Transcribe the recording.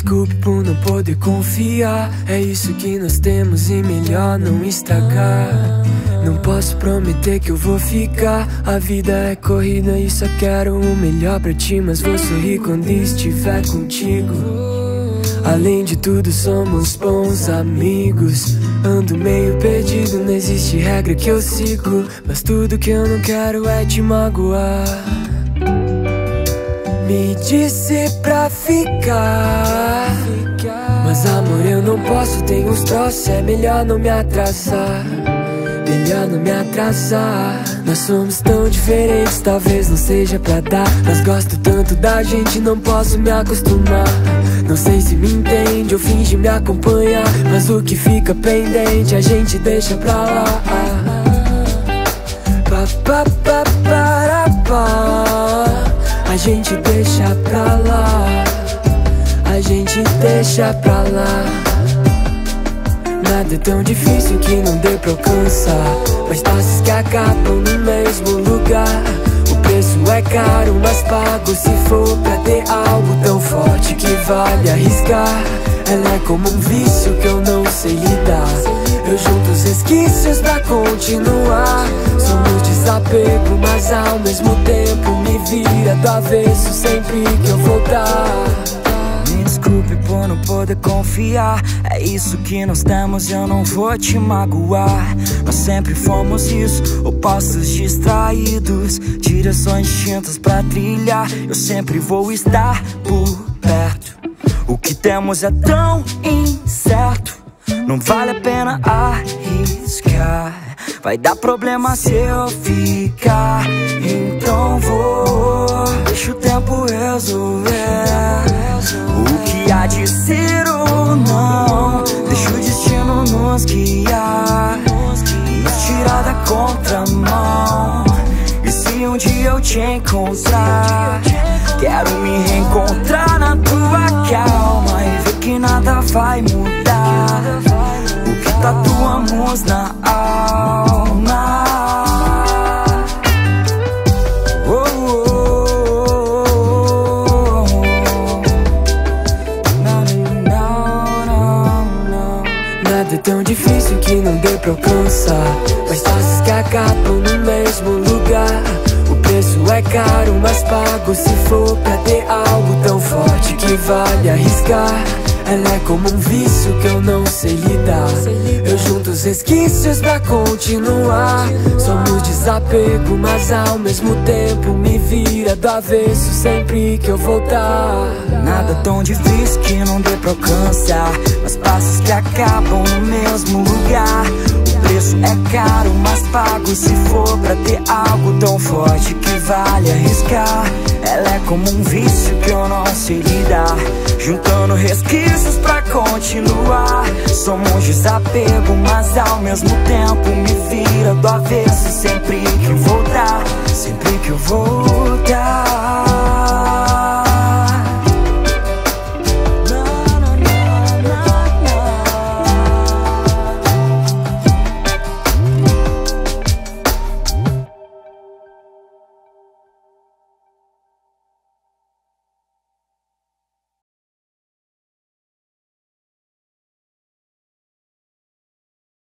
desculpe por não poder confiar. É isso que nós temos e melhor não estragar. Não posso prometer que eu vou ficar. A vida é corrida e só quero o melhor pra ti, mas vou sorrir quando estiver contigo. Além de tudo somos bons amigos. Ando meio perdido, não existe regra que eu sigo, mas tudo que eu não quero é te magoar. Me disse pra ficar, mas amor eu não posso, tenho uns troços, é melhor não me atrasar. Melhor não me atrasar. Nós somos tão diferentes, talvez não seja pra dar. Mas gosto tanto da gente, não posso me acostumar. Não sei se me entende ou finge me acompanhar, mas o que fica pendente a gente deixa pra lá. A gente deixa pra lá. A gente deixa pra lá. Nada é tão difícil que não dê pra alcançar, mas passos que acabam no mesmo lugar. O preço é caro, mas pago se for pra ter algo tão forte que vale arriscar. Ela é como um vício que eu não sei lidar. Eu junto os resquícios pra continuar. Somos desapego, mas ao mesmo tempo me vira do avesso sempre que eu voltar. Me desculpe por não poder confiar. É isso que nós temos e eu não vou te magoar. Nós sempre fomos isso, opostos distraídos, direções distintas pra trilhar. Eu sempre vou estar por perto. O que temos é tão incerto, não vale a pena arriscar. Vai dar problema se eu ficar, então deixa o tempo resolver o que há de ser ou não. Deixa o destino nos guiar, nos tirar da contramão. E se um dia eu te encontrar, quero me reencontrar na tua calma e ver que nada vai mudar o que tatuamos na alma. Nada é tão difícil que não dê pra alcançar, mas passos que acabam no mesmo lugar. O preço é caro, mas pago se for pra ter algo tão forte que vale arriscar. Ela é como um vício que eu não sei lidar. Eu junto os resquícios pra continuar. Somos desapego, mas ao mesmo tempo me vira do avesso sempre que eu voltar. Nada tão difícil que não dê pra alcançar, mas passos que acabam no mesmo lugar. O preço é caro, mas pago se for pra ter algo tão forte que vale arriscar. Ela é como um vício que eu não sei lidar, juntando resquícios pra continuar. Somos desapego, mas ao mesmo tempo me vira do avesso sempre que eu voltar. Sempre que eu voltar.